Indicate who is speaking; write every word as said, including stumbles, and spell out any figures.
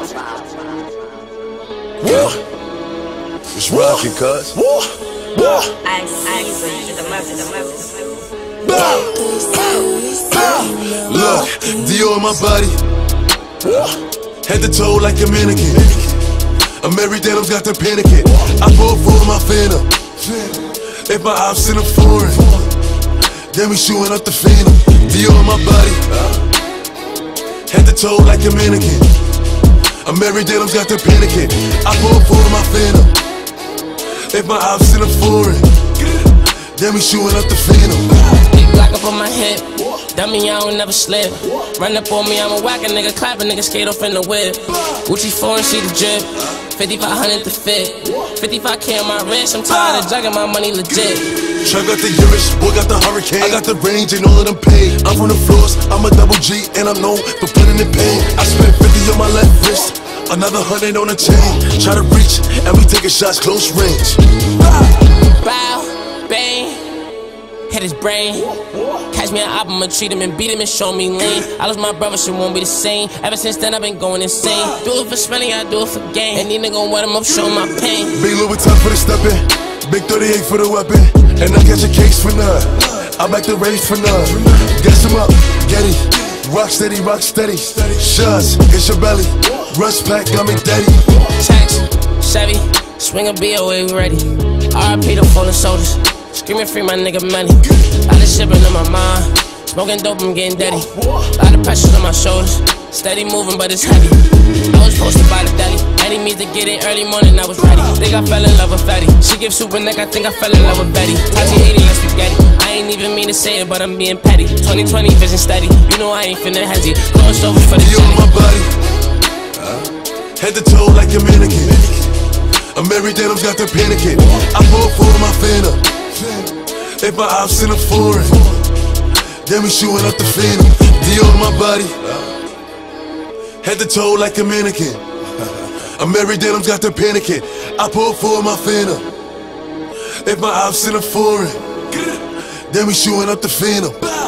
Speaker 1: Woo! It's rockin', cuz. Woo! Woo! Look, Dior on my body, head to toe like a mannequin. I'm every denim's got the panicking. I pull for my phantom. If my ops in a foreign, then we shooting up the phantom. Dior on my body, head to toe like a mannequin. I'm every denim's got the panicking. I pull for my phantom. If my ops in a foreign, then we shooting up the phantom.
Speaker 2: Big block up on my hip, dummy, I don't never slip. Run up on me, I'm a whack a nigga, clap a nigga, skate off in the whip. Gucci foreign, see the drip, fifty-five hundred to fit. fifty-five K on my wrist, I'm tired of jugging my money legit.
Speaker 1: Trap got the Urus, boy got the hurricane. I got the range and all of them paid. I'm from the floors, I'm a double G and I'm known for putting in pain. I spent fifty on my left wrist, another hundred on the chain. Try to reach, and we taking shots close range.
Speaker 2: Bow, bang, hit his brain. Catch me an album, I'ma treat him and beat him and show me lean. I lost my brother, shit won't be the same. Ever since then, I've been going insane. Do it for spending, I do it for gain. And these niggas gon' wet him up, show my pain.
Speaker 1: Big Louis Vuitton for the steppin', big thirty-eight for the weapon. And I catch a case for none, I back the race for none. Guess him up, Getty, rock steady, rock steady. Shots, it's your belly, rush pack, got me daddy.
Speaker 2: Tax, Chevy, swing a B O A, we ready. R I P the fallen soldiers, screaming free my nigga money. Lot of shipping in my mind, smoking dope, I'm getting dirty. Lot of pressures on my shoulders, steady moving but it's heavy. I was posted by the deli, any means to get it early morning, I was ready. Think I fell in love with Fetty, she gives super neck, I think I fell in love with Betty. Tati eighty, let's spaghetti, I ain't even mean to say it but I'm being petty. Twenty twenty vision steady, you know I ain't finna hesitate. Crossovers for the
Speaker 1: Dior on my body, head to toe like a mannequin. I'm every denim's got the panicking. I pull for my phantom. If my ops in a foreign, then we shooting up the phantom. Dior on my body, head to toe like a mannequin. I'm every denim's got the panicking. I pull for my phantom. If my ops in a foreign, then we shooting up the phantom.